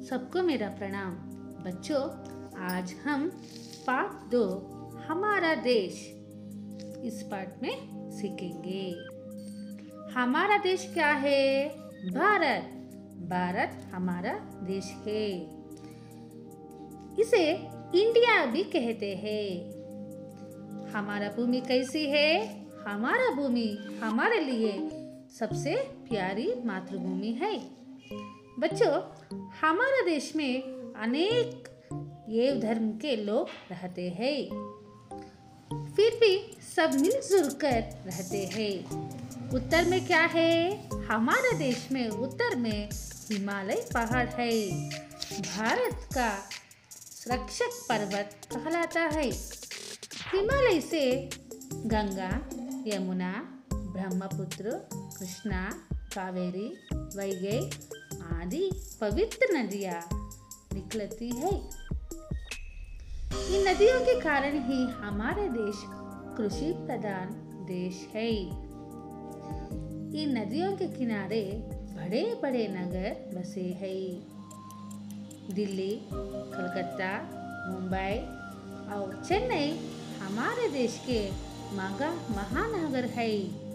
सबको मेरा प्रणाम। बच्चों, आज हम पाठ 2 हमारा देश इस पाठ में सीखेंगे। हमारा देश क्या है? भारत। भारत हमारा देश है। इसे इंडिया भी कहते हैं। हमारा भूमि कैसी है? हमारा भूमि हमारे लिए सबसे प्यारी मातृभूमि है। बच्चों, हमारे देश में अनेक देव धर्म के लोग रहते हैं, फिर भी सब मिलजुल कर रहते हैं। उत्तर में क्या है? हमारे देश में उत्तर में हिमालय पहाड़ है। भारत का रक्षक पर्वत कहलाता है। हिमालय से गंगा, यमुना, ब्रह्मपुत्र, कृष्णा, कावेरी, वैगई आदि पवित्र नदियाँ निकलती है। इन नदियों के कारण ही हमारे देश कृषि प्रधान देश है। इन नदियों के किनारे बड़े बड़े नगर बसे हैं। दिल्ली, कलकत्ता, मुंबई और चेन्नई हमारे देश के महानगर है।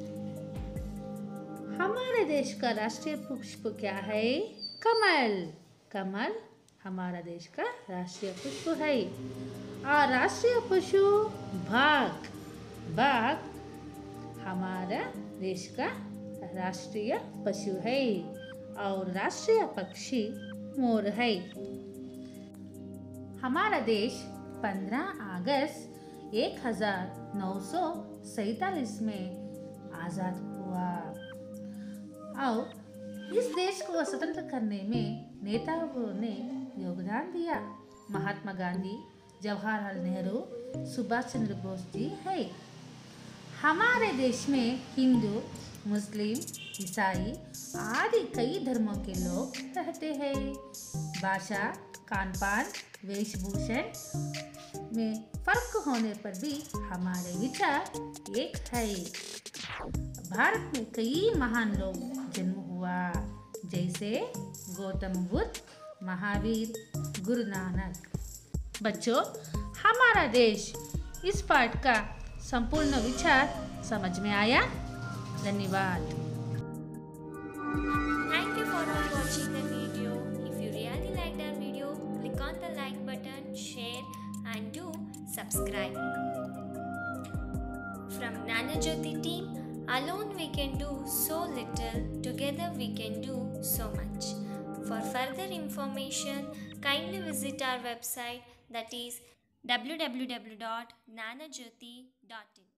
हमारे देश का राष्ट्रीय पुष्प क्या है? कमल। कमल हमारा देश का राष्ट्रीय पुष्प है। और राष्ट्रीय पशु बाघ। बाघ हमारा देश का राष्ट्रीय पशु है। और राष्ट्रीय पक्षी मोर है। हमारा देश 15 अगस्त 1947 में आजाद हुआ। और इस देश को स्वतंत्र करने में नेताओं ने योगदान दिया। महात्मा गांधी, जवाहरलाल नेहरू, सुभाष चंद्र बोस जी है। हमारे देश में हिंदू, मुस्लिम, ईसाई आदि कई धर्मों के लोग रहते हैं। भाषा, खान-पान, वेशभूषण में फर्क होने पर भी हमारे विचार एक है। भारत में कई महान लोग जन्म हुआ, जैसे गौतम बुद्ध, महावीर, गुरु नानक। बच्चों, हमारा देश इस पाठ का संपूर्ण विचार समझ में आया? धन्यवाद। Thank you for watching the video. If you really like our video, click on the like button, share and do subscribe. From Nanajyoti team, alone we can do so little, together we can do so much. For further information, kindly visit our website, that is www.nanajyoti.in.